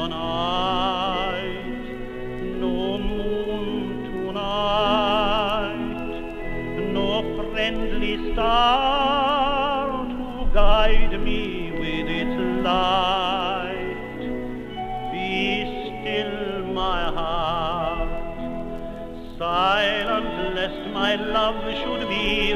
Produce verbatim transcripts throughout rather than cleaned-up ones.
the night, no moon tonight, no friendly star to guide me with its light. Be still, my heart, silent lest my love should be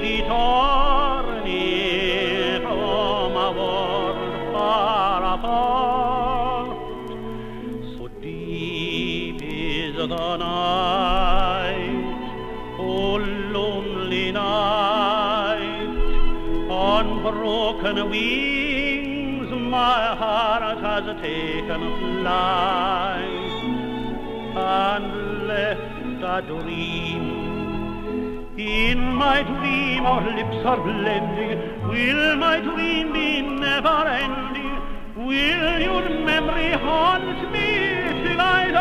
returning from a world far apart. So deep is the night, oh lonely night, on broken wings my heart has taken flight and left a dream. In my dream our lips are blending. Will my dream be never ending? Will your memory haunt me till I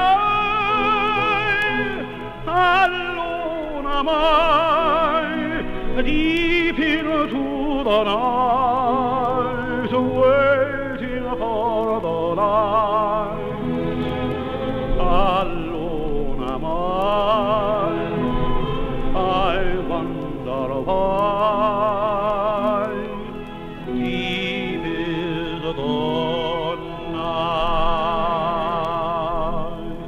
die? Alone am I, deep into the night, waiting for the light. Alone am I, I wonder why. Deep is the night.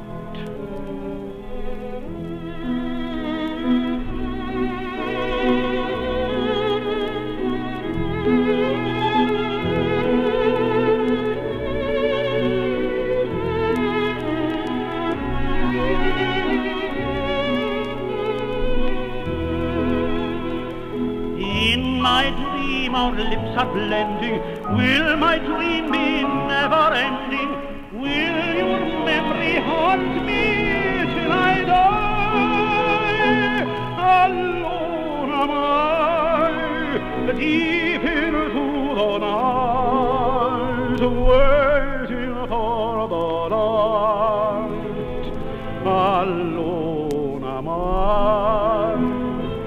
In my dream our lips are blending. Will my dream be never ending? Will your memory haunt me till I die? Alone am I, deep into the night, waiting for the light. Alone am I,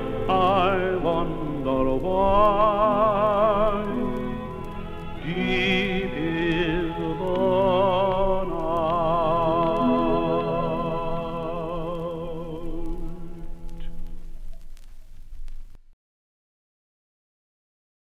I wonder why. Deep